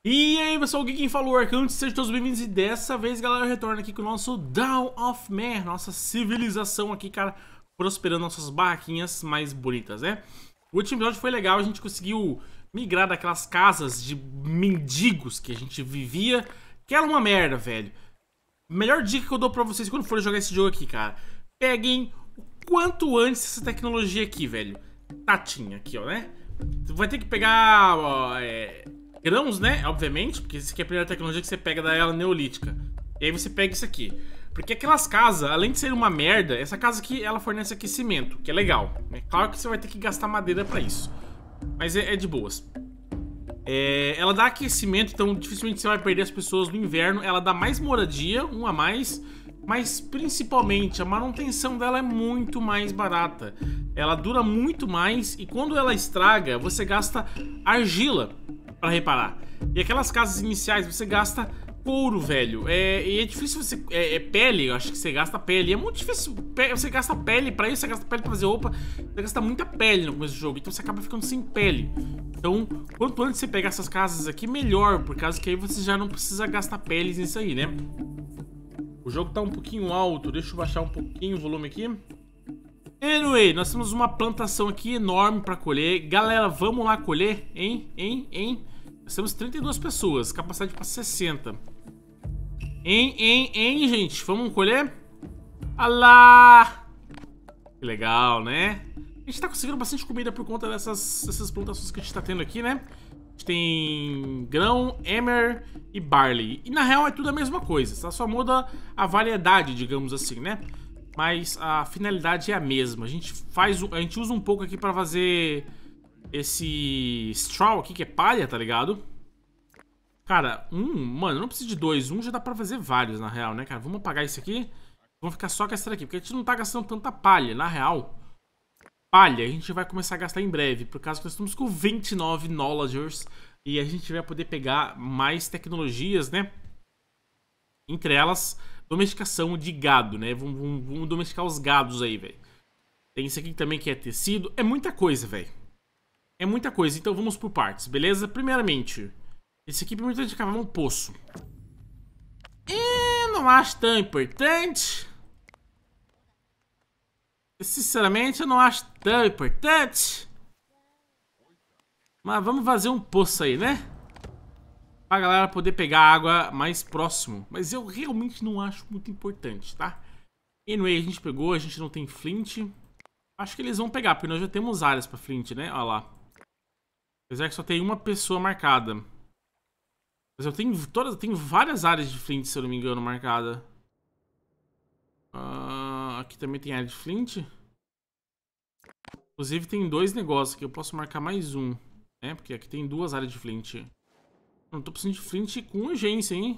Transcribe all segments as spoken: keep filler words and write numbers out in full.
E aí pessoal, aqui quem falou é Arcantes, sejam todos bem-vindos e dessa vez galera eu retorno aqui com o nosso Dawn of Man, nossa civilização aqui, cara, prosperando nossas barraquinhas mais bonitas, né? O último episódio foi legal, a gente conseguiu migrar daquelas casas de mendigos que a gente vivia, que era uma merda, velho. Melhor dica que eu dou pra vocês quando forem jogar esse jogo aqui, cara, peguem o quanto antes essa tecnologia aqui, velho. Tatinha aqui, ó, né? Você vai ter que pegar... Ó, é... grãos, né? Obviamente, porque isso aqui é a primeira tecnologia que você pega da era neolítica. E aí você pega isso aqui. Porque aquelas casas, além de ser uma merda, essa casa aqui, ela fornece aquecimento, que é legal. É claro que você vai ter que gastar madeira pra isso. Mas é, é de boas. É, ela dá aquecimento, então dificilmente você vai perder as pessoas no inverno. Ela dá mais moradia, um a mais. Mas principalmente, a manutenção dela é muito mais barata. Ela dura muito mais e quando ela estraga, você gasta argila pra reparar. E aquelas casas iniciais você gasta couro, velho. É, e é difícil você... É, é pele, eu acho que você gasta pele. É muito difícil. Você gasta pele pra isso, você gasta pele pra fazer roupa. Você gasta muita pele no começo do jogo. Então você acaba ficando sem pele. Então, quanto antes você pegar essas casas aqui, melhor. Por causa que aí você já não precisa gastar peles nisso aí, né? O jogo tá um pouquinho alto. Deixa eu baixar um pouquinho o volume aqui. Anyway, nós temos uma plantação aqui enorme pra colher. Galera, vamos lá colher, hein? Hein? Hein? Nós temos trinta e duas pessoas, capacidade para sessenta. Hein, hein, hein, gente? Vamos colher? Alá! Que legal, né? A gente tá conseguindo bastante comida por conta dessas, dessas plantações que a gente tá tendo aqui, né? A gente tem grão, emmer e barley. E na real é tudo a mesma coisa, tá? Só muda a variedade, digamos assim, né? Mas a finalidade é a mesma. A gente faz, a gente usa um pouco aqui pra fazer esse straw aqui, que é palha, tá ligado? Cara, um, mano, não precisa de dois. Um já dá pra fazer vários, na real, né, cara? Vamos apagar isso aqui. Vamos ficar só com essa daqui, porque a gente não tá gastando tanta palha, na real. Palha, a gente vai começar a gastar em breve, por causa que nós estamos com vinte e nove knowledgers e a gente vai poder pegar mais tecnologias, né? Entre elas, domesticação de gado, né? Vamos, vamos, vamos domesticar os gados aí, velho. Tem isso aqui também que é tecido. É muita coisa, velho. É muita coisa, então vamos por partes, beleza? Primeiramente, esse aqui permite a gente cavar um poço. Eu não acho tão importante. Sinceramente, eu não acho tão importante. Mas vamos fazer um poço aí, né? Pra galera poder pegar água mais próximo. Mas eu realmente não acho muito importante, tá? Anyway, a gente pegou, a gente não tem flint. Acho que eles vão pegar, porque nós já temos áreas pra flint, né? Olha lá. Apesar que só tem uma pessoa marcada. Mas eu tenho todas, tenho várias áreas de flint, se eu não me engano, marcada. Uh, aqui também tem área de flint. Inclusive tem dois negócios aqui, eu posso marcar mais um, né? Porque aqui tem duas áreas de flint. Não tô precisando de flint com urgência, hein?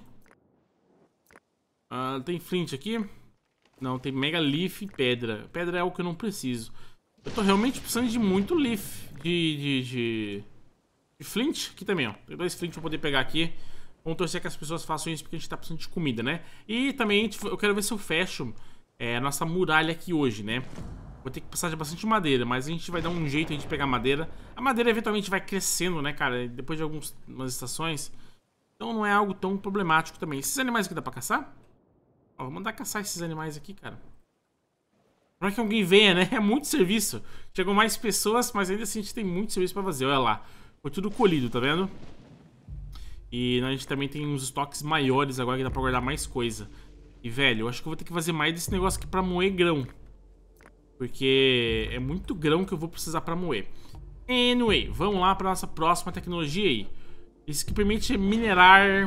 Uh, tem flint aqui? Não, tem mega leaf e pedra. Pedra é algo que eu não preciso. Eu tô realmente precisando de muito leaf. De... de, de... de flint, aqui também, ó. Tem dois flint pra poder pegar aqui. Vamos torcer que as pessoas façam isso porque a gente tá precisando de comida, né? E também eu quero ver se eu fecho é, a nossa muralha aqui hoje, né? Vou ter que precisar de bastante madeira, mas a gente vai dar um jeito de pegar madeira. A madeira eventualmente vai crescendo, né, cara? Depois de algumas estações. Então não é algo tão problemático também. Esses animais aqui dá pra caçar? Ó, vou mandar caçar esses animais aqui, cara. Pra que alguém venha, né? É muito serviço. Chegam mais pessoas, mas ainda assim a gente tem muito serviço pra fazer. Olha lá. Foi tudo colhido, tá vendo? E a gente também tem uns estoques maiores agora que dá pra guardar mais coisa. E, velho, eu acho que eu vou ter que fazer mais desse negócio aqui pra moer grão. Porque é muito grão que eu vou precisar pra moer. Anyway, vamos lá pra nossa próxima tecnologia aí. Isso que permite minerar...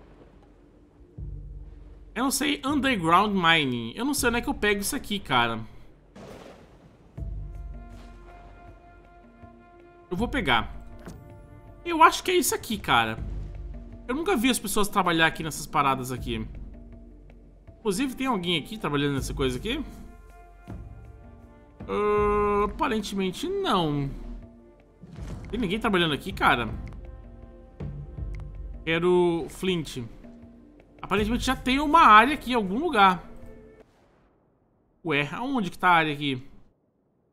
Eu não sei, underground mining. Eu não sei onde é que eu pego isso aqui, cara. Eu vou pegar. Eu acho que é isso aqui, cara. Eu nunca vi as pessoas trabalhar aqui nessas paradas aqui. Inclusive, tem alguém aqui trabalhando nessa coisa aqui? Uh, aparentemente não. Tem ninguém trabalhando aqui, cara? Quero flint. Aparentemente já tem uma área aqui em algum lugar. Ué, aonde que tá a área aqui?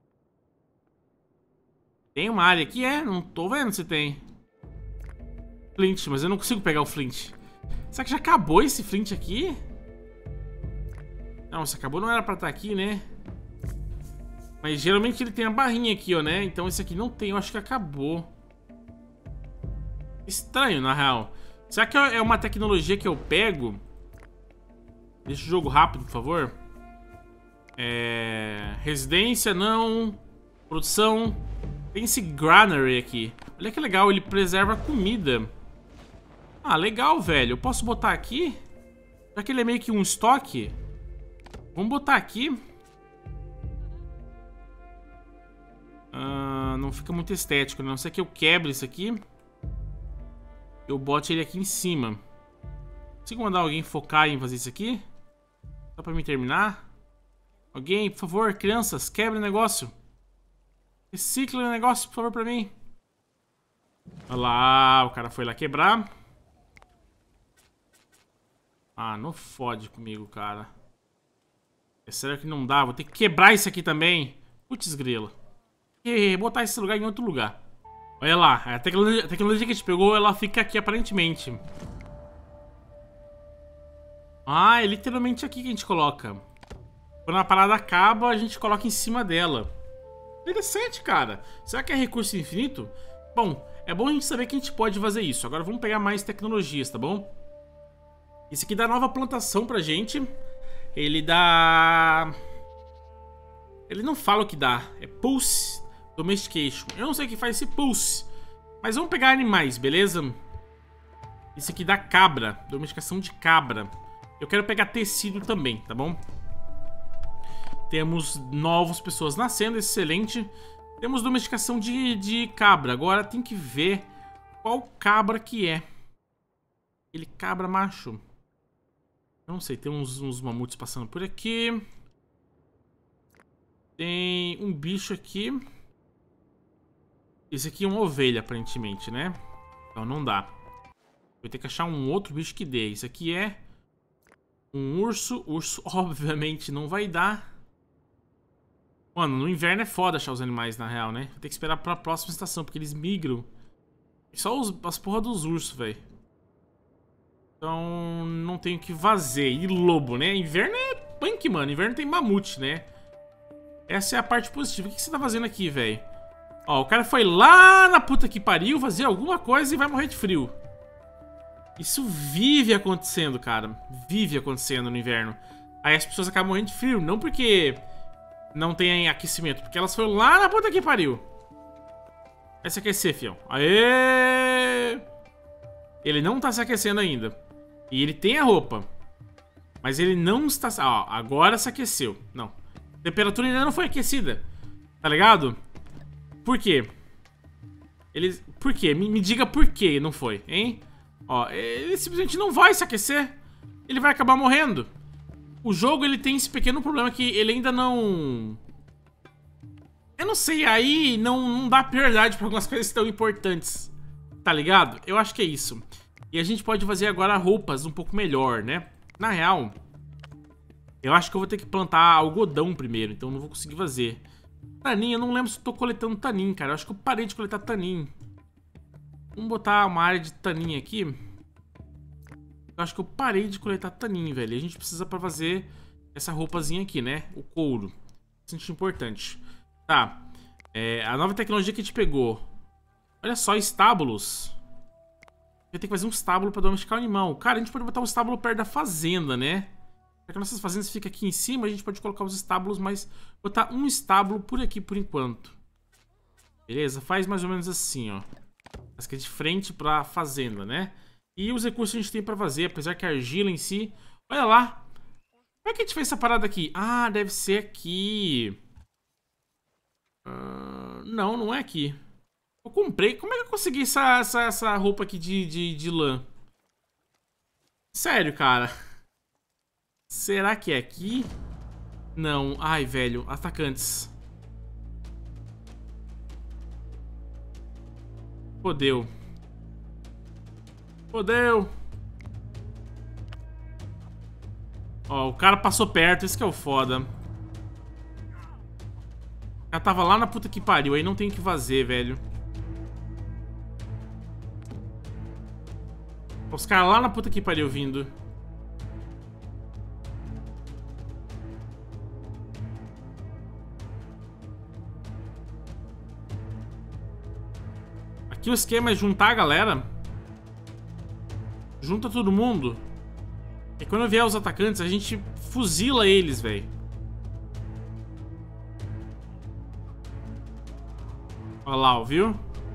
Tem uma área aqui, é? Não tô vendo se tem. Flint, mas eu não consigo pegar o Flint. Será que já acabou esse Flint aqui? Não, se acabou não era pra estar aqui, né? Mas geralmente ele tem a barrinha aqui, ó, né? Então esse aqui não tem, eu acho que acabou. Estranho, na real. Será que é uma tecnologia que eu pego? Deixa o jogo rápido, por favor. É... Residência, não. Produção. Tem esse granary aqui. Olha que legal, ele preserva a comida. Ah, legal, velho. Eu posso botar aqui? Já que ele é meio que um estoque. Vamos botar aqui. Ah, não fica muito estético, né? A não ser que eu quebre isso aqui. Eu bote ele aqui em cima. Consigo mandar alguém focar em fazer isso aqui? Só pra me terminar. Alguém, por favor, crianças, quebre o negócio. Recicle o negócio, por favor, pra mim. Olha lá, o cara foi lá quebrar. Ah, não fode comigo, cara. É sério que não dá? Vou ter que quebrar isso aqui também. Putz grila. E botar esse lugar em outro lugar. Olha lá, a tecnologia, a tecnologia que a gente pegou, ela fica aqui aparentemente. Ah, é literalmente aqui que a gente coloca. Quando a parada acaba, a gente coloca em cima dela. Interessante, cara. Será que é recurso infinito? Bom, é bom a gente saber que a gente pode fazer isso. Agora vamos pegar mais tecnologias, tá bom? Esse aqui dá nova plantação pra gente. Ele dá... Ele não fala o que dá. É Pulse Domestication. Eu não sei o que faz esse Pulse. Mas vamos pegar animais, beleza? Esse aqui dá cabra. Domesticação de cabra. Eu quero pegar tecido também, tá bom? Temos novas pessoas nascendo, excelente. Temos domesticação de, de cabra. Agora tem que ver qual cabra que é. Aquele cabra macho. Eu não sei, tem uns, uns mamutes passando por aqui. Tem um bicho aqui. Esse aqui é uma ovelha, aparentemente, né? Então não dá. Vou ter que achar um outro bicho que dê. Isso aqui é um urso. Urso, obviamente, não vai dar. Mano, no inverno é foda achar os animais, na real, né? Vou ter que esperar pra próxima estação, porque eles migram. Só os, as porra dos ursos, velho. Então, não tenho que fazer. E lobo, né? Inverno é punk, mano. Inverno tem mamute, né? Essa é a parte positiva. O que você tá fazendo aqui, velho? Ó, o cara foi lá na puta que pariu fazer alguma coisa e vai morrer de frio. Isso vive acontecendo, cara. Vive acontecendo no inverno. Aí as pessoas acabam morrendo de frio. Não porque não tem aquecimento, porque elas foram lá na puta que pariu. Vai se aquecer, fião. Aê! Ele não tá se aquecendo ainda. E ele tem a roupa. Mas ele não está... Ó, agora se aqueceu. Não. A temperatura ainda não foi aquecida. Tá ligado? Por quê? Ele... Por quê? Me, me diga por que não foi, hein? Ó, ele simplesmente não vai se aquecer. Ele vai acabar morrendo. O jogo, ele tem esse pequeno problema que ele ainda não... Eu não sei, aí não, não dá prioridade pra algumas coisas tão importantes. Tá ligado? Eu acho que é isso. E a gente pode fazer agora roupas um pouco melhor, né? Na real, eu acho que eu vou ter que plantar algodão primeiro, então eu não vou conseguir fazer. Tanim, eu não lembro se eu tô coletando tanim, cara. Eu acho que eu parei de coletar tanim. Vamos botar uma área de tanim aqui. Eu acho que eu parei de coletar tanim, velho. E a gente precisa pra fazer essa roupazinha aqui, né? O couro. Bastante importante. Tá. É, a nova tecnologia que a gente pegou. Olha só, estábulos. Vai ter que fazer um estábulo pra domesticar o animal. Cara, a gente pode botar um estábulo perto da fazenda, né? Já que nossas fazendas ficam aqui em cima, a gente pode colocar os estábulos, mas botar um estábulo por aqui por enquanto. Beleza? Faz mais ou menos assim, ó. Mas que é de frente pra fazenda, né? E os recursos que a gente tem pra fazer, apesar que a argila em si... Olha lá! Como é que a gente fez essa parada aqui? Ah, deve ser aqui. Uh, não, não é aqui. Eu comprei. Como é que eu consegui essa, essa, essa roupa aqui de, de, de lã? Sério, cara. Será que é aqui? Não. Ai, velho. Atacantes. Fodeu. Fodeu. Ó, o cara passou perto. Isso que é o foda. O cara tava lá na puta que pariu. Aí não tem o que fazer, velho. Os caras lá na puta que pariu vindo. Aqui o esquema é juntar a galera. Junta todo mundo. E quando vier os atacantes, a gente fuzila eles, velho. Olha lá, ó, viu?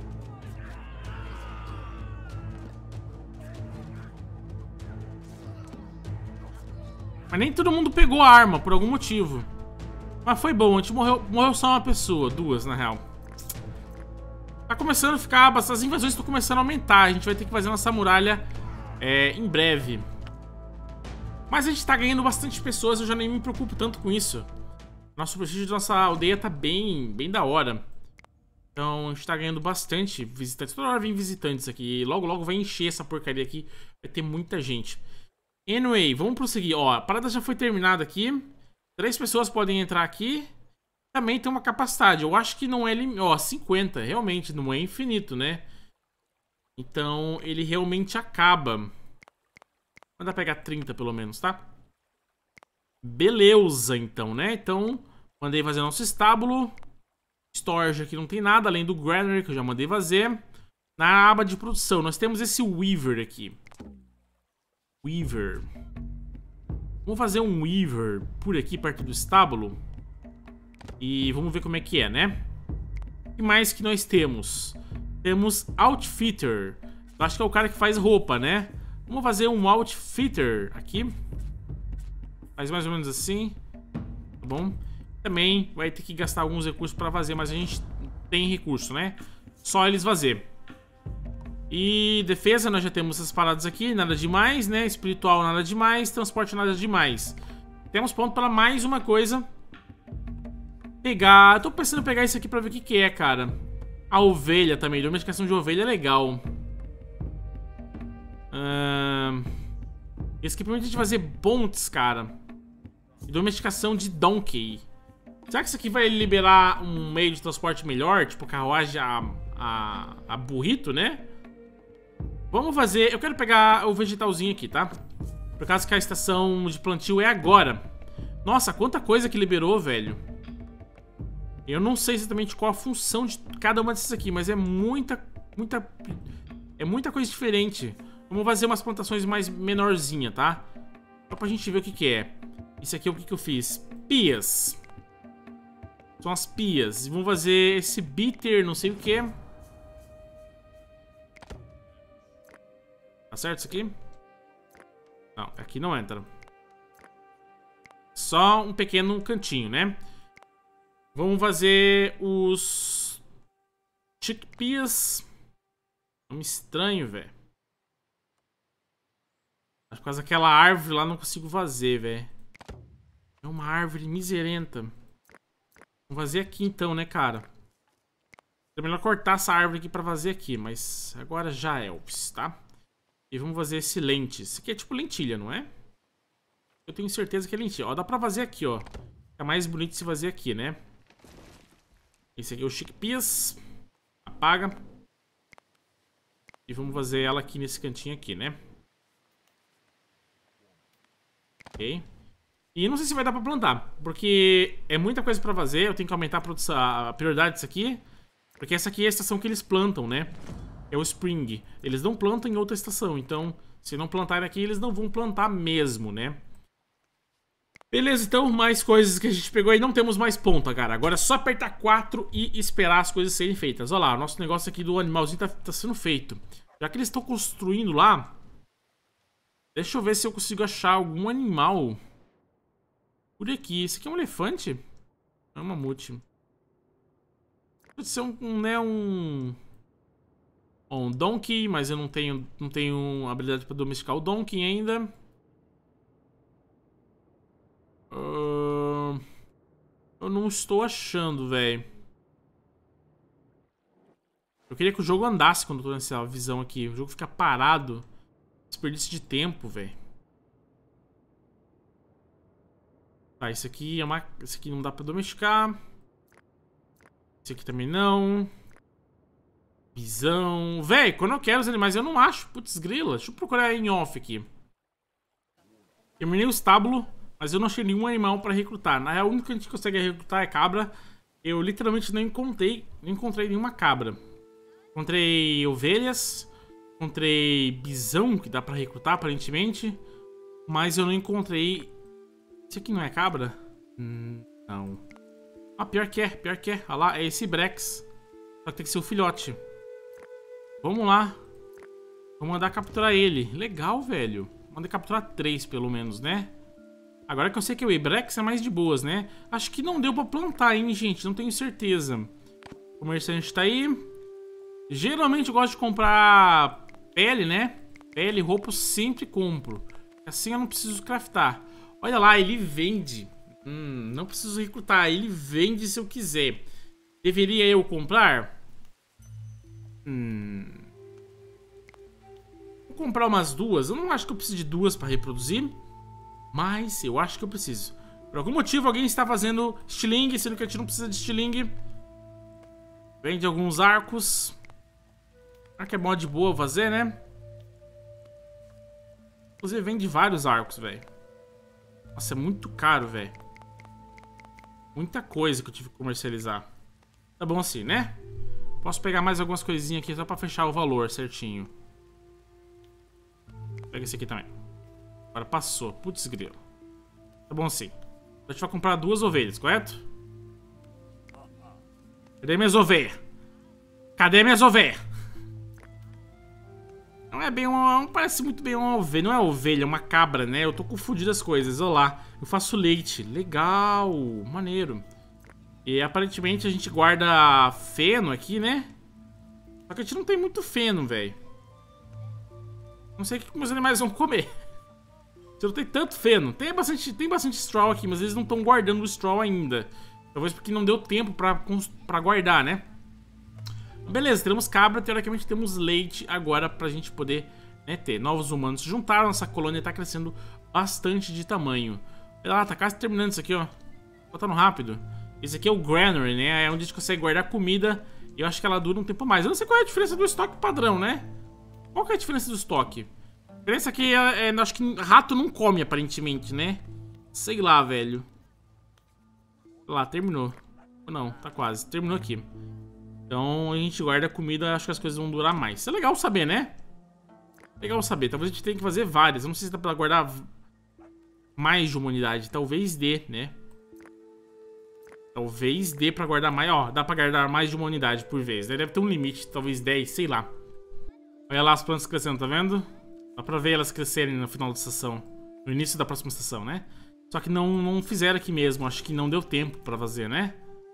Mas nem todo mundo pegou a arma, por algum motivo. Mas foi bom, a gente morreu, morreu só uma pessoa, duas na real. Tá começando a ficar, as invasões estão começando a aumentar. A gente vai ter que fazer nossa muralha é, em breve. Mas a gente tá ganhando bastante pessoas, eu já nem me preocupo tanto com isso. Nosso prestígio da nossa aldeia tá bem, bem da hora. Então a gente tá ganhando bastante visitantes. Toda hora vem visitantes aqui. Logo, logo vai encher essa porcaria aqui. Vai ter muita gente. Anyway, vamos prosseguir. Ó, a parada já foi terminada aqui. Três pessoas podem entrar aqui. Também tem uma capacidade. Eu acho que não é... Lim... Ó, cinquenta. Realmente, não é infinito, né? Então, ele realmente acaba. Vou mandar pegar trinta, pelo menos, tá? Beleza, então, né? Então, mandei fazer nosso estábulo. Storage aqui não tem nada, além do Granary, que eu já mandei fazer. Na aba de produção, nós temos esse Weaver aqui. Weaver. Vamos fazer um Weaver por aqui, perto do estábulo. E vamos ver como é que é, né? O que mais que nós temos? Temos Outfitter. Eu acho que é o cara que faz roupa, né? Vamos fazer um Outfitter aqui. Faz mais ou menos assim. Tá bom? Também vai ter que gastar alguns recursos pra fazer, mas a gente tem recurso, né? Só eles fazer. E defesa, nós já temos essas paradas aqui. Nada demais, né? Espiritual, nada demais. Transporte, nada demais. Temos ponto para mais uma coisa. Pegar... Tô pensando em pegar isso aqui pra ver o que que é, cara. A ovelha também. Domesticação de ovelha é legal. Uh... Esse aqui permite a gente fazer bontes, cara. E domesticação de donkey. Será que isso aqui vai liberar um meio de transporte melhor? Tipo carruagem a, a, a burrito, né? Vamos fazer... Eu quero pegar o vegetalzinho aqui, tá? Por causa que a estação de plantio é agora. Nossa, quanta coisa que liberou, velho. Eu não sei exatamente qual a função de cada uma dessas aqui, mas é muita, muita... É muita coisa diferente. Vamos fazer umas plantações mais menorzinha, tá? Só pra gente ver o que que é. Isso aqui é o que que eu fiz. Pias. São as pias. E vamos fazer esse bitter, não sei o que. Tá certo isso aqui? Não, aqui não entra. Só um pequeno cantinho, né? Vamos fazer os chickpeas. Nome estranho, velho. Por causa daquela árvore lá não consigo fazer, velho. É uma árvore miserenta. Vamos fazer aqui então, né, cara? É melhor cortar essa árvore aqui pra fazer aqui, mas agora já é, ops, tá? E vamos fazer esse lente. Isso aqui é tipo lentilha, não é? Eu tenho certeza que é lentilha. Ó, dá pra fazer aqui, ó. É mais bonito se fazer aqui, né? Esse aqui é o chickpeas. Apaga. E vamos fazer ela aqui nesse cantinho aqui, né? Ok. E não sei se vai dar pra plantar, porque é muita coisa pra fazer. Eu tenho que aumentar a, produção, a prioridade disso aqui. Porque essa aqui é a estação que eles plantam, né? É o Spring. Eles não plantam em outra estação, então se não plantarem aqui, eles não vão plantar mesmo, né? Beleza, então, mais coisas que a gente pegou aí. Não temos mais ponta, cara. Agora é só apertar quatro e esperar as coisas serem feitas. Olha lá, o nosso negócio aqui do animalzinho tá, tá sendo feito. Já que eles estão construindo lá, deixa eu ver se eu consigo achar algum animal por aqui. Esse aqui é um elefante? É um mamute. Pode ser um, um né, um... um donkey, mas eu não tenho, não tenho habilidade pra domesticar o donkey ainda. Uh, eu não estou achando, velho. Eu queria que o jogo andasse quando eu tô nessa visão aqui. O jogo fica parado. Desperdício de tempo, velho. Tá, esse aqui é uma... Esse aqui não dá pra domesticar. Esse aqui também não. Bisão. Véi, quando eu quero os animais eu não acho. Putz, grila. Deixa eu procurar em off aqui. Terminei o estábulo, mas eu não achei nenhum animal pra recrutar. Na real, o único que a gente consegue recrutar é cabra. Eu literalmente não encontrei, não encontrei nenhuma cabra. Encontrei ovelhas. Encontrei bisão, que dá pra recrutar aparentemente. Mas eu não encontrei... Esse aqui não é cabra? Hum, não. Ah, pior que é, pior que é. Olha lá, é esse Brex. Só que tem que ser o filhote. Vamos lá. Vou mandar capturar ele. Legal, velho. Mandei capturar três, pelo menos, né? Agora que eu sei que o Ibrex é mais de boas, né? Acho que não deu pra plantar, hein, gente? Não tenho certeza. O comerciante tá aí. Geralmente eu gosto de comprar pele, né? Pele, roupa eu sempre compro. Assim eu não preciso craftar. Olha lá, ele vende. Hum, não preciso recrutar. Ele vende se eu quiser. Deveria eu comprar? Hum... Vou comprar umas duas. Eu não acho que eu preciso de duas pra reproduzir. Mas eu acho que eu preciso. Por algum motivo alguém está fazendo estilingue, sendo que a gente não precisa de estilingue. Vende alguns arcos. Arco é mod boa fazer, né? Inclusive vende vários arcos, velho. Nossa, é muito caro, velho. Muita coisa que eu tive que comercializar. Tá bom assim, né? Posso pegar mais algumas coisinhas aqui só pra fechar o valor certinho. Pega esse aqui também. Agora passou. Putz, grilo. Tá bom assim. A gente vai comprar duas ovelhas, correto? Cadê minhas ovelhas? Cadê minhas ovelhas? Não é bem uma... Não parece muito bem uma ovelha. Não é ovelha, é uma cabra, né? Eu tô confundindo as coisas. Olha lá. Eu faço leite. Legal. Maneiro. E aparentemente a gente guarda feno aqui, né? Só que a gente não tem muito feno, velho. Não sei o que meus animais vão comer. Você não tem tanto feno. Tem bastante, tem bastante straw aqui, mas eles não estão guardando o straw ainda. Talvez porque não deu tempo pra, pra guardar, né? Beleza, temos cabra. Teoricamente temos leite agora pra gente poder, né, ter. Novos humanos se juntaram. Nossa colônia tá crescendo bastante de tamanho. Olha lá, tá quase terminando isso aqui, ó. Botando rápido. Esse aqui é o granary, né? É onde a gente consegue guardar comida. E eu acho que ela dura um tempo a mais. Eu não sei qual é a diferença do estoque padrão, né? Qual que é a diferença do estoque? A diferença é que é, é, acho que rato não come, aparentemente, né? Sei lá, velho. Lá, terminou. Não, tá quase. Terminou aqui. Então a gente guarda comida, acho que as coisas vão durar mais. Isso é legal saber, né? Legal saber. Talvez a gente tenha que fazer várias. Eu não sei se dá pra guardar mais de uma unidade. Talvez dê, né? Talvez dê pra guardar mais. Ó, dá pra guardar mais de uma unidade por vez, né? Deve ter um limite, talvez dez, sei lá. Olha lá as plantas crescendo, tá vendo? Dá pra ver elas crescerem no final da estação. No início da próxima estação, né? Só que não, não fizeram aqui mesmo. Acho que não deu tempo pra fazer, né?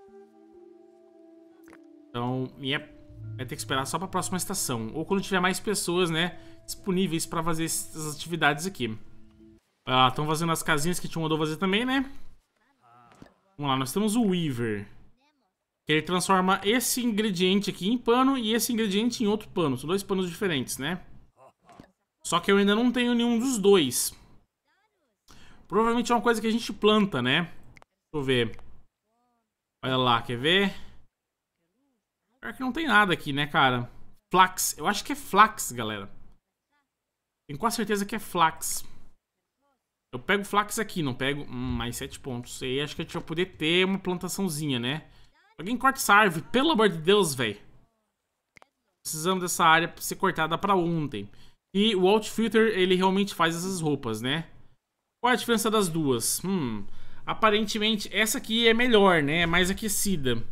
Então, yep, vai ter que esperar só pra próxima estação. Ou quando tiver mais pessoas, né, disponíveis pra fazer essas atividades aqui. Ah, estão fazendo as casinhas que a gente mandou fazer também, né? Vamos lá, nós temos o Weaver. Que ele transforma esse ingrediente aqui em pano e esse ingrediente em outro pano. São dois panos diferentes, né? Só que eu ainda não tenho nenhum dos dois. Provavelmente é uma coisa que a gente planta, né? Deixa eu ver. Olha lá, quer ver? Pior que não tem nada aqui, né, cara? Flax. Eu acho que é flax, galera. Tenho quase certeza que é flax. Eu pego flax aqui, não pego... Hum, mais sete pontos. E acho que a gente vai poder ter uma plantaçãozinha, né? Alguém corta essa árvore, pelo amor de Deus, velho. Precisamos dessa área pra ser cortada pra ontem. E o Outfitter, ele realmente faz essas roupas, né? Qual é a diferença das duas? Hum, aparentemente essa aqui é melhor, né? É mais aquecida.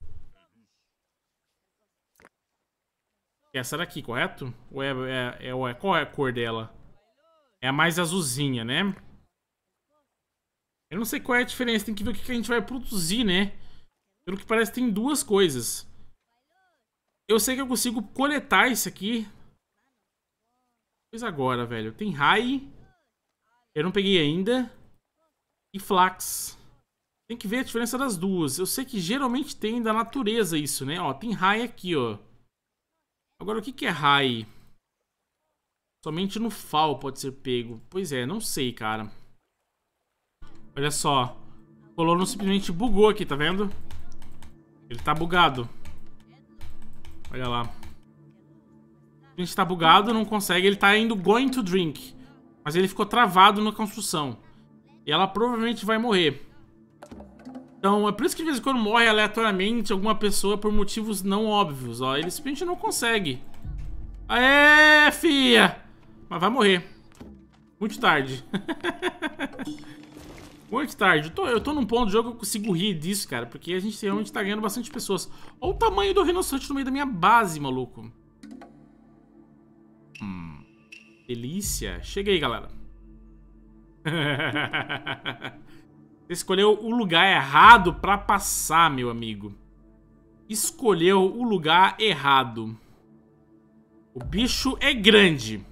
Essa daqui, correto? Ou é, é, é, é, qual é a cor dela? É a mais azulzinha, né? Eu não sei qual é a diferença. Tem que ver o que a gente vai produzir, né? Pelo que parece, tem duas coisas. Eu sei que eu consigo coletar isso aqui. Pois agora, velho. Tem Rai. Eu não peguei ainda. E Flax. Tem que ver a diferença das duas. Eu sei que geralmente tem da natureza isso, né? Ó, tem Rai aqui, ó. Agora, o que que é Rai? Somente no Fall pode ser pego. Pois é, não sei, cara. Olha só. O colono simplesmente bugou aqui, tá vendo? Ele tá bugado. Olha lá. A gente tá bugado, não consegue. Ele tá indo going to drink. Mas ele ficou travado na construção. E ela provavelmente vai morrer. Então, é por isso que de vez em quando morre aleatoriamente alguma pessoa por motivos não óbvios, ó. Ele simplesmente não consegue. Aê, fia! Mas vai morrer. Muito tarde. Muito tarde. Eu tô, eu tô num ponto do jogo que eu consigo rir disso, cara. Porque a gente realmente tá ganhando bastante pessoas. Olha o tamanho do rinoceronte no meio da minha base, maluco. Hum. Delícia. Cheguei, galera. Você escolheu o lugar errado pra passar, meu amigo. Escolheu o lugar errado. O bicho é grande.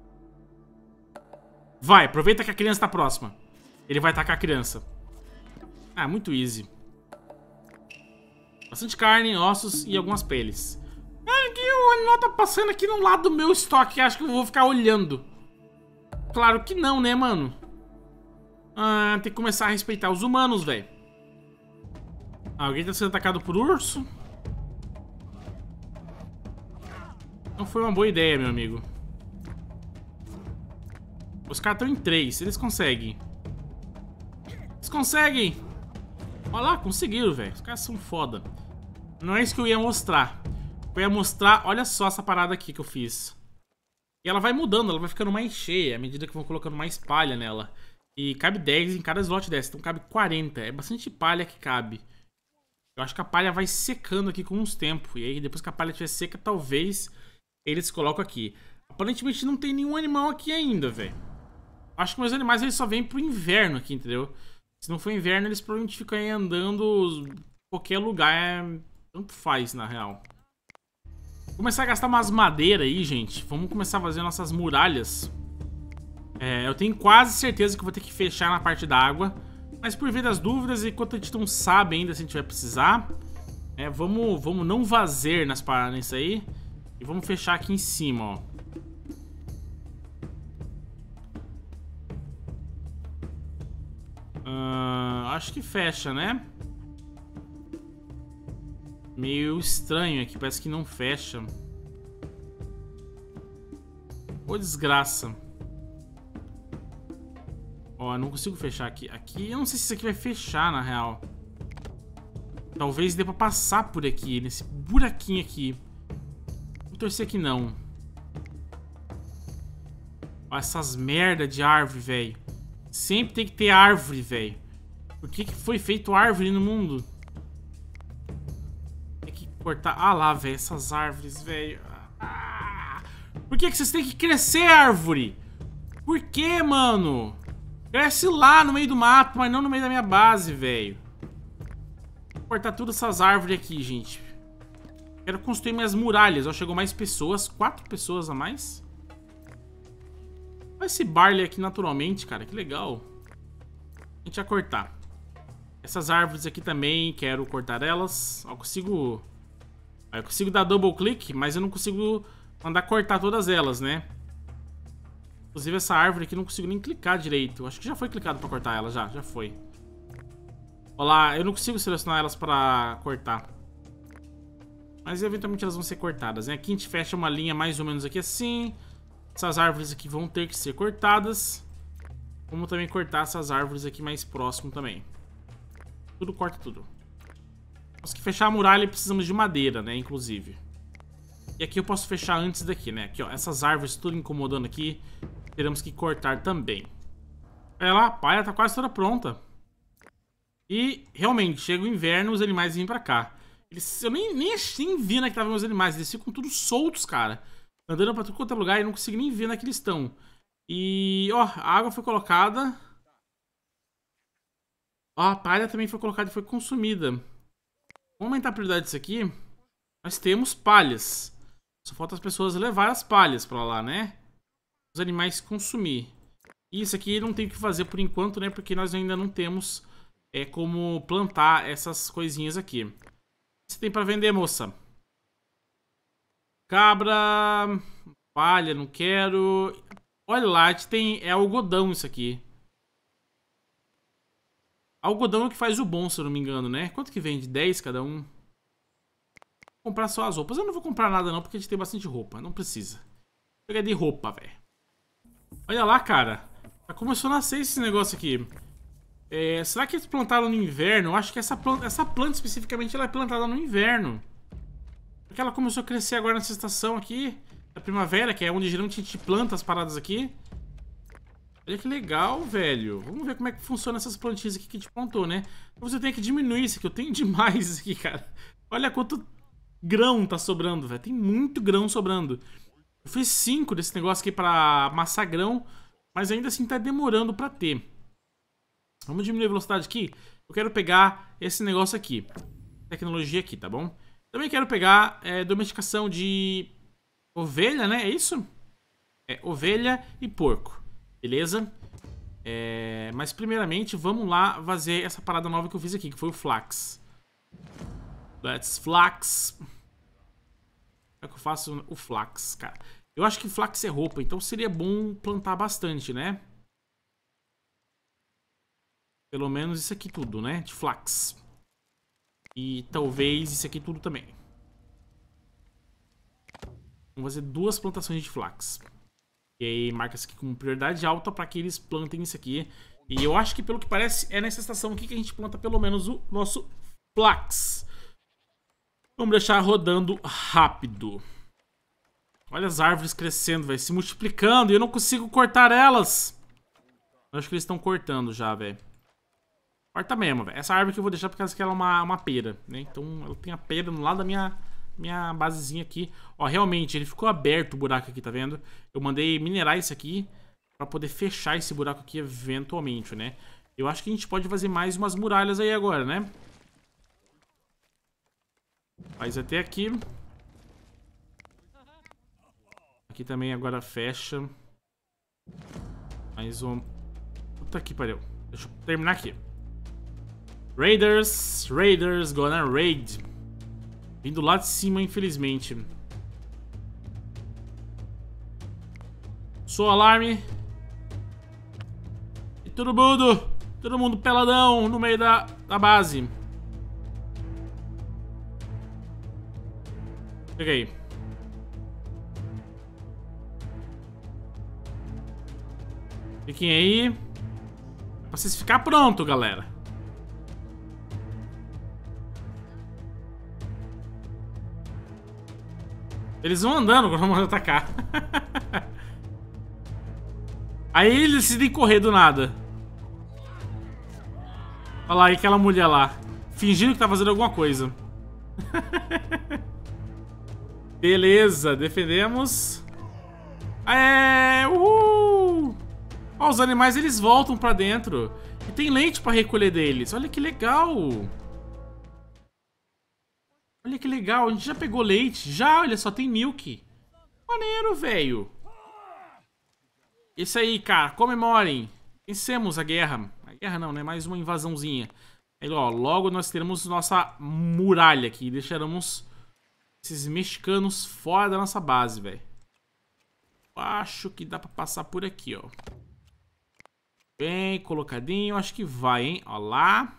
Vai, aproveita que a criança tá próxima. Ele vai atacar a criança. Ah, muito easy. Bastante carne, ossos e algumas peles. Ah, que o animal tá passando aqui no lado do meu estoque. Acho que eu vou ficar olhando. Claro que não, né, mano? Ah, tem que começar a respeitar os humanos, velho. Alguém tá sendo atacado por urso? Não foi uma boa ideia, meu amigo. Os caras estão em três. Eles conseguem. Eles conseguem! Olha lá, conseguiram, velho. Os caras são foda. Não é isso que eu ia mostrar. Eu ia mostrar, olha só essa parada aqui que eu fiz. E ela vai mudando, ela vai ficando mais cheia à medida que vão colocando mais palha nela. E cabe dez em cada slot dessa, então cabe quarenta. É bastante palha que cabe. Eu acho que a palha vai secando aqui com uns tempos. E aí depois que a palha estiver seca, talvez eles colocam aqui. Aparentemente não tem nenhum animal aqui ainda, velho. Acho que meus animais eles só vêm pro inverno aqui, entendeu? Se não for inverno, eles provavelmente ficam aí andando em qualquer lugar. É... Tanto faz, na real. Vou começar a gastar umas madeiras aí, gente. Vamos começar a fazer nossas muralhas. É, eu tenho quase certeza que eu vou ter que fechar na parte da água. Mas por via das dúvidas, enquanto a gente não sabe ainda se a gente vai precisar, é, vamos, vamos não vazer nas paradas aí. E vamos fechar aqui em cima, ó. Uh, acho que fecha, né? Meio estranho aqui, parece que não fecha. Ô, desgraça. Ó, eu não consigo fechar aqui. Aqui, eu não sei se isso aqui vai fechar, na real. Talvez dê pra passar por aqui, nesse buraquinho aqui. Vou torcer que não. Ó, essas merda de árvore, velho. Sempre tem que ter árvore, velho. Por que que foi feito árvore no mundo? Tem que cortar... Ah lá, velho, essas árvores, velho. Ah, por que que vocês têm que crescer árvore? Por que, mano? Cresce lá no meio do mato, mas não no meio da minha base, velho. Vou cortar todas essas árvores aqui, gente. Quero construir minhas muralhas. Ó, chegou mais pessoas. Quatro pessoas a mais. Olha esse barley aqui naturalmente, cara. Que legal. A gente vai cortar. Essas árvores aqui também, quero cortar elas. Ó, eu consigo... Eu consigo dar double click, mas eu não consigo mandar cortar todas elas, né? Inclusive essa árvore aqui eu não consigo nem clicar direito. Acho que já foi clicado pra cortar ela, já, já foi. Olha lá, eu não consigo selecionar elas pra cortar. Mas eventualmente elas vão ser cortadas, né? Aqui a gente fecha uma linha mais ou menos aqui assim. Essas árvores aqui vão ter que ser cortadas. Vamos também cortar essas árvores aqui mais próximo também. Tudo corta tudo. Nós que fechar a muralha precisamos de madeira, né? Inclusive. E aqui eu posso fechar antes daqui, né? Aqui, ó. Essas árvores tudo incomodando aqui. Teremos que cortar também. Olha lá, a palha tá quase toda pronta. E, realmente, chega o inverno, os animais vêm pra cá. Eles, eu nem, nem assim vi onde é que estavam meus animais. Eles ficam tudo soltos, cara. Andando pra tudo quanto é lugar e não consigo nem ver onde é que eles estão. E, ó, a água foi colocada. Ó, a palha também foi colocada e foi consumida. Vamos aumentar a prioridade disso aqui. Nós temos palhas. Só falta as pessoas levar as palhas pra lá, né? Os animais consumir. E isso aqui não tem o que fazer por enquanto, né? Porque nós ainda não temos é, como plantar essas coisinhas aqui. O que você tem pra vender, moça? Cabra... Palha, não quero... Olha lá, a gente tem... É algodão isso aqui. Algodão é o que faz o bom, se eu não me engano, né? Quanto que vende? dez cada um? comprar só as roupas. Eu não vou comprar nada não, porque a gente tem bastante roupa. Não precisa. Vou pegar de roupa, velho. Olha lá, cara. Já começou a nascer esse negócio aqui. É, será que eles plantaram no inverno? Eu acho que essa planta, essa planta especificamente ela é plantada no inverno. Porque ela começou a crescer agora nessa estação aqui da primavera, que é onde geralmente a gente planta as paradas aqui. Olha que legal, velho. Vamos ver como é que funciona essas plantinhas aqui que a gente plantou, né? Você tem que diminuir isso aqui. Eu tenho demais isso aqui, cara. Olha quanto grão tá sobrando, velho. Tem muito grão sobrando. Eu fiz cinco desse negócio aqui pra amassar grão, mas ainda assim tá demorando pra ter. Vamos diminuir a velocidade aqui. Eu quero pegar esse negócio aqui. Tecnologia aqui, tá bom? Também quero pegar é, domesticação de ovelha, né? É isso? É, ovelha e porco. Beleza? É, mas primeiramente, vamos lá fazer essa parada nova que eu fiz aqui, que foi o flax. Let's flax. Como é que eu faço o flax, cara? Eu acho que flax é roupa, então seria bom plantar bastante, né? Pelo menos isso aqui tudo, né? De flax. E talvez isso aqui tudo também. Vamos fazer duas plantações de flax. E aí marca isso aqui com prioridade alta para que eles plantem isso aqui. E eu acho que pelo que parece é nessa estação aqui que a gente planta pelo menos o nosso flax. Vamos deixar rodando rápido. Olha as árvores crescendo, velho, se multiplicando e eu não consigo cortar elas. Eu acho que eles estão cortando já, velho. Corta mesmo, velho. Essa árvore que eu vou deixar por causa que ela é uma, uma pera, né? Então ela tem a pera no lado da minha, minha basezinha aqui. Ó, realmente, ele ficou aberto o buraco aqui, tá vendo? Eu mandei minerar isso aqui pra poder fechar esse buraco aqui eventualmente, né? Eu acho que a gente pode fazer mais umas muralhas aí agora, né? Faz até aqui. Aqui também agora fecha. Mais um... Puta que pariu. Deixa eu terminar aqui. Raiders, Raiders gonna raid. Vindo lá de cima, infelizmente. Sou alarme. E todo mundo, todo mundo peladão no meio da, da base. Peguei. Fiquem aí. É pra vocês ficar pronto, galera. Eles vão andando quando vão atacar. Aí eles decidem correr do nada. Olha lá, e aquela mulher lá, fingindo que tá fazendo alguma coisa. Beleza, defendemos. É, uhul. Ó, os animais eles voltam pra dentro. E tem leite pra recolher deles. Olha que legal. Olha que legal, a gente já pegou leite. Já, olha só, tem milk. Maneiro, velho. Isso aí, cara, comemorem. Vencemos a guerra. A guerra não, né? Mais uma invasãozinha. Aí, ó, logo nós teremos nossa muralha aqui. E deixaremos esses mexicanos fora da nossa base, velho. Acho que dá pra passar por aqui, ó. Bem colocadinho, acho que vai, hein? Ó lá.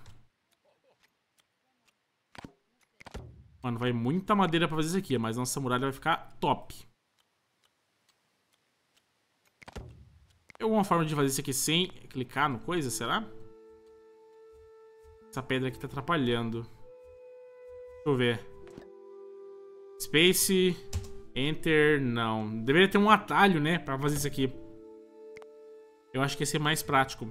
Mano, vai muita madeira pra fazer isso aqui, mas nossa muralha vai ficar top. Tem alguma forma de fazer isso aqui sem clicar no coisa, será? Essa pedra aqui tá atrapalhando. Deixa eu ver. Space, Enter, não. Deveria ter um atalho, né, pra fazer isso aqui. Eu acho que ia ser mais prático.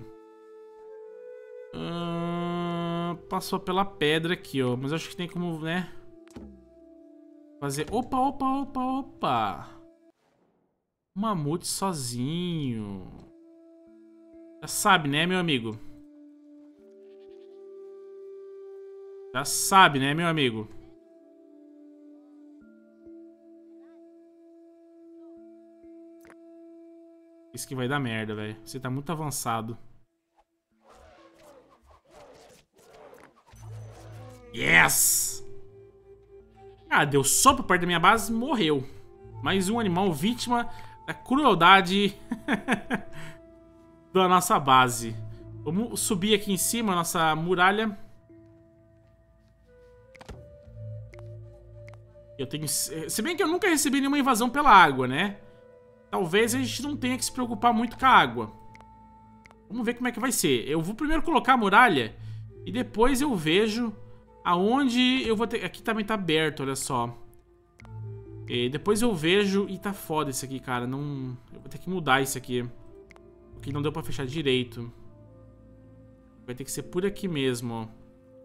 Uh, passou pela pedra aqui, ó. Mas eu acho que tem como, né, fazer... Opa, opa, opa, opa. Um mamute sozinho. Já sabe, né, meu amigo? Já sabe, né, meu amigo? Isso que vai dar merda, velho. Você tá muito avançado. Yes! Ah, deu sopro perto da minha base e morreu. Mais um animal vítima da crueldade da nossa base. Vamos subir aqui em cima a nossa muralha. Eu tenho... Se bem que eu nunca recebi nenhuma invasão pela água, né? Talvez a gente não tenha que se preocupar muito com a água. Vamos ver como é que vai ser. Eu vou primeiro colocar a muralha e depois eu vejo aonde eu vou ter... Aqui também tá aberto, olha só. E depois eu vejo... Ih, tá foda isso aqui, cara. Não... Eu vou ter que mudar isso aqui. Porque não deu pra fechar direito. Vai ter que ser por aqui mesmo, ó.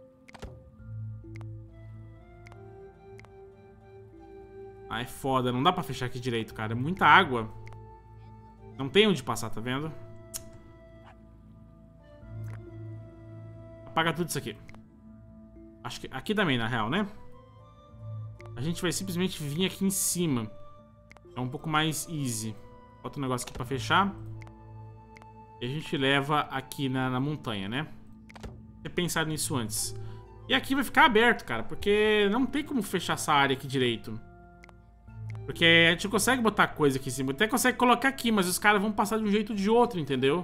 Ah, é foda. Não dá pra fechar aqui direito, cara. É muita água. Não tem onde passar, tá vendo? Apaga tudo isso aqui. Acho que aqui também, na real, né? A gente vai simplesmente vir aqui em cima. É um pouco mais easy. Bota um negócio aqui pra fechar. E a gente leva aqui na, na montanha, né? Ter pensado nisso antes. E aqui vai ficar aberto, cara. Porque não tem como fechar essa área aqui direito. Porque a gente consegue botar coisa aqui em cima. Até consegue colocar aqui, mas os caras vão passar de um jeito ou de outro, entendeu?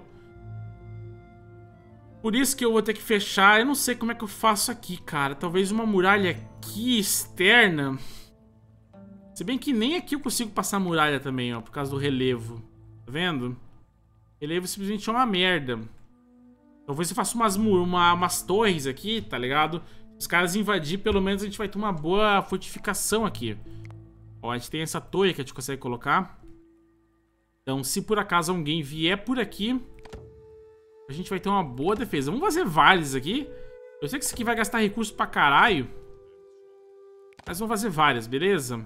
Por isso que eu vou ter que fechar. Eu não sei como é que eu faço aqui, cara. Talvez uma muralha aqui externa. Se bem que nem aqui eu consigo passar muralha também, ó. Por causa do relevo. Tá vendo? Relevo simplesmente é uma merda. Talvez eu faça umas, uma, umas torres aqui, tá ligado? Se os caras invadir, pelo menos a gente vai ter uma boa fortificação aqui. Ó, a gente tem essa torre que a gente consegue colocar. Então, se por acaso alguém vier por aqui, a gente vai ter uma boa defesa. Vamos fazer várias aqui. Eu sei que isso aqui vai gastar recurso pra caralho. Mas vamos fazer várias, beleza?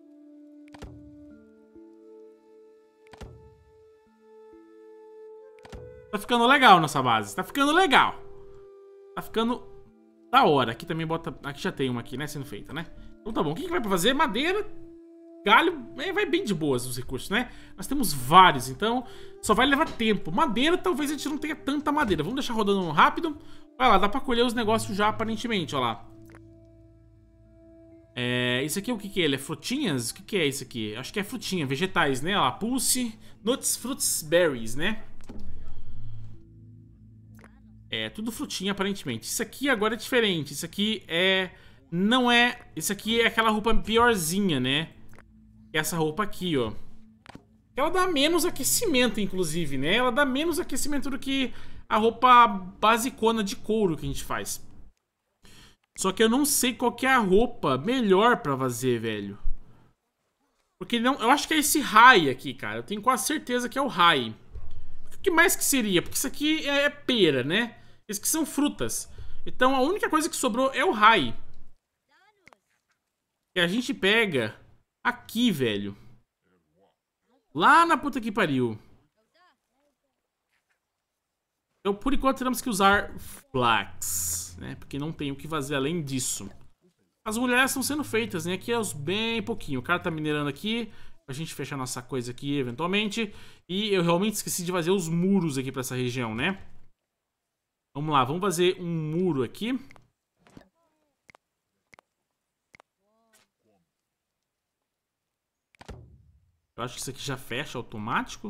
Tá ficando legal nossa base. Tá ficando legal. Tá ficando da hora. Aqui também bota... Aqui já tem uma aqui, né? Sendo feita, né? Então tá bom. O que, que vai pra fazer? Madeira... Galho, é, vai bem de boas os recursos, né? Nós temos vários, então só vai levar tempo. Madeira, talvez a gente não tenha tanta madeira. Vamos deixar rodando rápido. Olha lá, dá pra colher os negócios já aparentemente, olha lá. É, isso aqui é o que que é? Ele é frutinhas? O que que é isso aqui? Acho que é frutinha, vegetais, né? Olha lá, pulse, nuts, fruits, berries, né? É, tudo frutinha aparentemente. Isso aqui agora é diferente. Isso aqui é... Não é... Isso aqui é aquela roupa piorzinha, né? Essa roupa aqui, ó. Ela dá menos aquecimento, inclusive, né? Ela dá menos aquecimento do que a roupa basicona de couro que a gente faz. Só que eu não sei qual que é a roupa melhor pra fazer, velho. Porque não, eu acho que é esse high aqui, cara. Eu tenho quase certeza que é o high. O que mais que seria? Porque isso aqui é pera, né? Isso aqui são frutas. Então a única coisa que sobrou é o high. E a gente pega... Aqui, velho. Lá na puta que pariu. Então, por enquanto, temos que usar flax, né? Porque não tem o que fazer além disso. As mulheres estão sendo feitas, né? Aqui é os bem pouquinho. O cara tá minerando aqui. A gente fecha a nossa coisa aqui, eventualmente. E eu realmente esqueci de fazer os muros aqui pra essa região, né? Vamos lá, vamos fazer um muro aqui. Eu acho que isso aqui já fecha automático.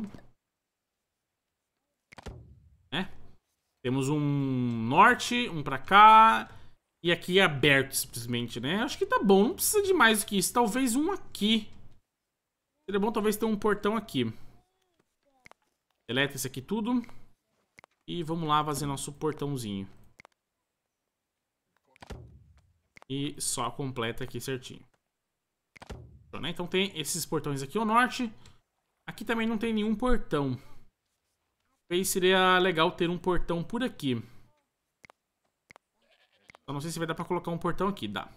É. Temos um norte, um pra cá. E aqui é aberto simplesmente, né? Acho que tá bom, não precisa de mais do que isso. Talvez um aqui. Seria bom talvez ter um portão aqui. Deleta isso aqui tudo. E vamos lá fazer nosso portãozinho. E só completa aqui certinho. Então tem esses portões aqui ao norte. Aqui também não tem nenhum portão. Talvez seria legal ter um portão por aqui. Eu não sei se vai dar pra colocar um portão aqui. Dá.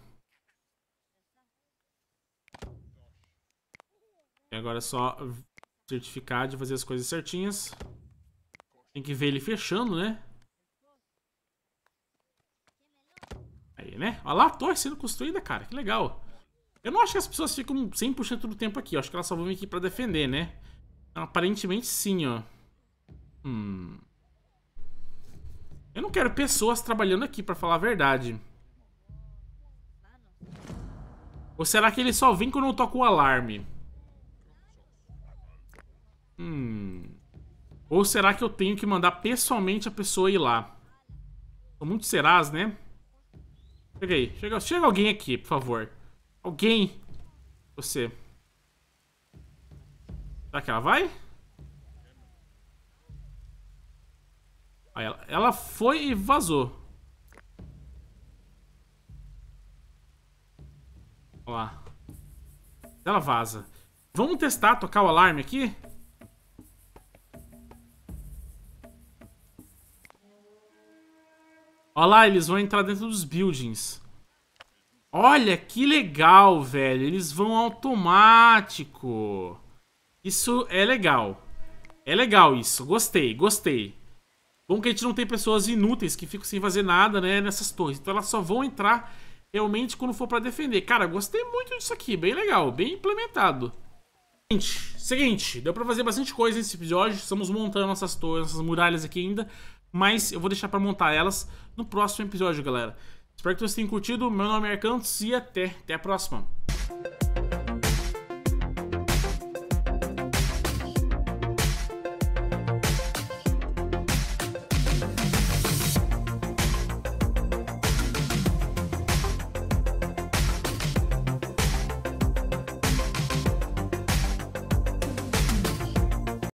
E agora é só certificar de fazer as coisas certinhas. Tem que ver ele fechando, né? Aí, né? Olha lá a torre sendo construída, cara. Que legal. Eu não acho que as pessoas ficam cem por cento do tempo aqui. Eu acho que elas só vão vir aqui pra defender, né? Então, aparentemente sim, ó. Hum. Eu não quero pessoas trabalhando aqui, pra falar a verdade. Ou será que ele só vem quando eu toco o alarme? Hum. Ou será que eu tenho que mandar pessoalmente a pessoa ir lá? São muito serás, né? Chega aí. Chega, chega alguém aqui, por favor. Alguém. Você. Será que ela vai? Aí ela, ela foi e vazou. Olha lá. Ela vaza. Vamos testar, tocar o alarme aqui? Olha lá, eles vão entrar dentro dos buildings. Olha, que legal, velho. Eles vão automático. Isso é legal. É legal isso. Gostei, gostei. Bom que a gente não tem pessoas inúteis que ficam sem fazer nada, né, nessas torres. Então elas só vão entrar realmente quando for pra defender. Cara, gostei muito disso aqui. Bem legal, bem implementado. Gente, seguinte. Deu pra fazer bastante coisa nesse episódio. Estamos montando nossas torres, nossas muralhas aqui ainda. Mas eu vou deixar pra montar elas no próximo episódio, galera. Espero que vocês tenham curtido. Meu nome é Arcantos e até, até a próxima.